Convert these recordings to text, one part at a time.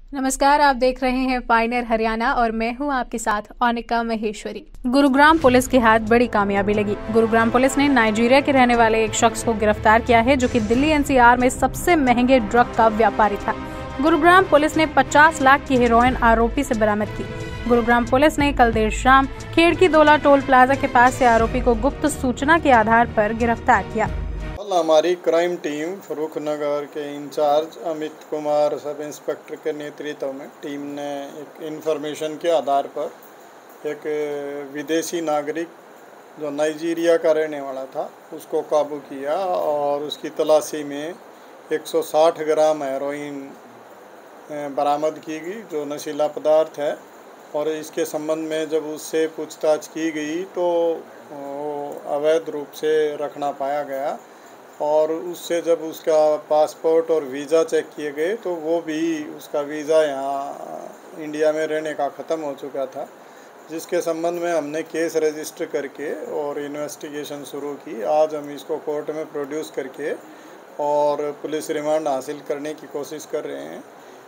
नमस्कार, आप देख रहे हैं पायनियर हरियाणा और मैं हूं आपके साथ अनिका महेश्वरी। गुरुग्राम पुलिस के हाथ बड़ी कामयाबी लगी। गुरुग्राम पुलिस ने नाइजीरिया के रहने वाले एक शख्स को गिरफ्तार किया है जो कि दिल्ली एनसीआर में सबसे महंगे ड्रग का व्यापारी था। गुरुग्राम पुलिस ने 50 लाख की हेरोइन आरोपी से बरामद की। गुरुग्राम पुलिस ने कल देर शाम खेड़की दोला टोल प्लाजा के पास से आरोपी को गुप्त सूचना के आधार पर गिरफ्तार किया। हमारी क्राइम टीम फरूख नगर के in charge Amit Kumar sub inspector के नेतृत्व में टीम ने एक इन्फॉर्मेशन के आधार पर एक विदेशी नागरिक जो नाइजीरिया का रहने वाला था उसको काबू किया और उसकी तलाशी में 160 ग्राम हेरोइन बरामद की गई जो नशीला पदार्थ है। और इसके संबंध में जब उससे पूछताछ की गई तो अवैध रूप से रखना पाया गया और उससे जब उसका पासपोर्ट और वीज़ा चेक किए गए तो वो भी उसका वीज़ा यहाँ इंडिया में रहने का ख़त्म हो चुका था, जिसके संबंध में हमने केस रजिस्टर करके और इन्वेस्टिगेशन शुरू की। आज हम इसको कोर्ट में प्रोड्यूस करके और पुलिस रिमांड हासिल करने की कोशिश कर रहे हैं।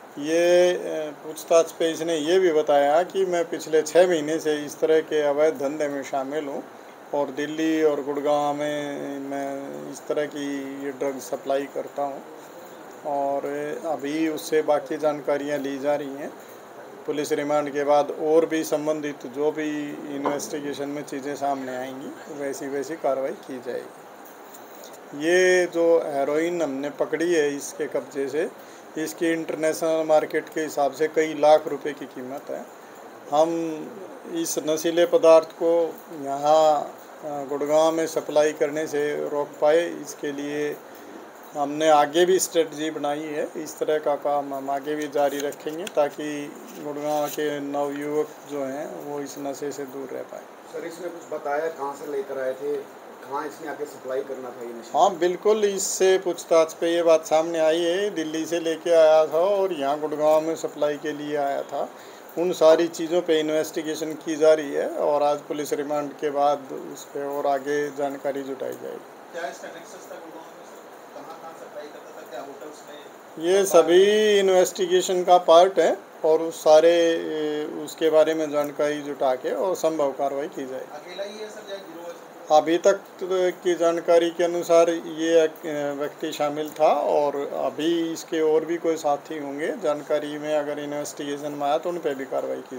ये पूछताछ पे इसने ये भी बताया कि मैं पिछले 6 महीने से इस तरह के अवैध धंधे में शामिल हूँ और दिल्ली और गुड़गांव में मैं इस तरह की ये ड्रग सप्लाई करता हूँ और अभी उससे बाकी जानकारियाँ ली जा रही हैं। पुलिस रिमांड के बाद और भी संबंधित जो भी इन्वेस्टिगेशन में चीज़ें सामने आएंगी वैसी कार्रवाई की जाएगी। ये जो हेरोइन हमने पकड़ी है इसके कब्जे से, इसकी इंटरनेशनल मार्केट के हिसाब से कई लाख रुपए की कीमत है। हम इस नशीले पदार्थ को यहाँ गुड़गांव में सप्लाई करने से रोक पाए, इसके लिए हमने आगे भी स्ट्रेटजी बनाई है। इस तरह का काम हम आगे भी जारी रखेंगे ताकि गुड़गांव के नवयुवक जो हैं वो इस नशे से दूर रह पाए। सर, इसने कुछ बताया कहाँ से लेकर आए थे, कहाँ इसने आके सप्लाई करना था ये नशा? हाँ बिल्कुल, इससे पूछताछ पे ये बात सामने आई है। दिल्ली से लेके आया था और यहाँ गुड़गांव में सप्लाई के लिए आया था। उन सारी चीज़ों पे इन्वेस्टिगेशन की जा रही है और आज पुलिस रिमांड के बाद उस पर और आगे जानकारी जुटाई जाएगी। क्या इसका नेक्सस था गुड़गांव में सर? कहाँ सप्लाई करता था? क्या होटल्स में? ये सभी इन्वेस्टिगेशन का पार्ट है और उस सारे उसके बारे में जानकारी जुटा के और संभव कार्रवाई की जाएगी। अकेला ही है सर या गिरोह? अभी तक की जानकारी के अनुसार ये व्यक्ति शामिल था और अभी इसके और भी कोई साथी होंगे। जानकारी में अगर इन्वेस्टिगेशन में आया तो उन पर भी कार्रवाई की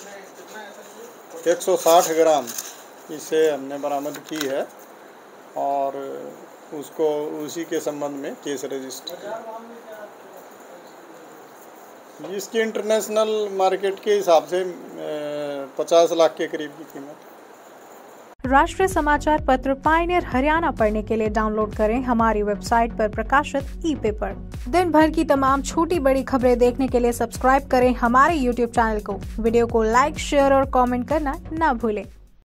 जाएगी। 160 ग्राम इसे हमने बरामद की है और उसको उसी के संबंध में केस रजिस्टर किया। इसकी इंटरनेशनल मार्केट के हिसाब से 50 लाख के करीब की कीमत। राष्ट्रीय समाचार पत्र पायनियर हरियाणा पढ़ने के लिए डाउनलोड करें हमारी वेबसाइट पर प्रकाशित ई-पेपर। दिन भर की तमाम छोटी बड़ी खबरें देखने के लिए सब्सक्राइब करें हमारे YouTube चैनल को। वीडियो को लाइक, शेयर और कमेंट करना ना भूलें।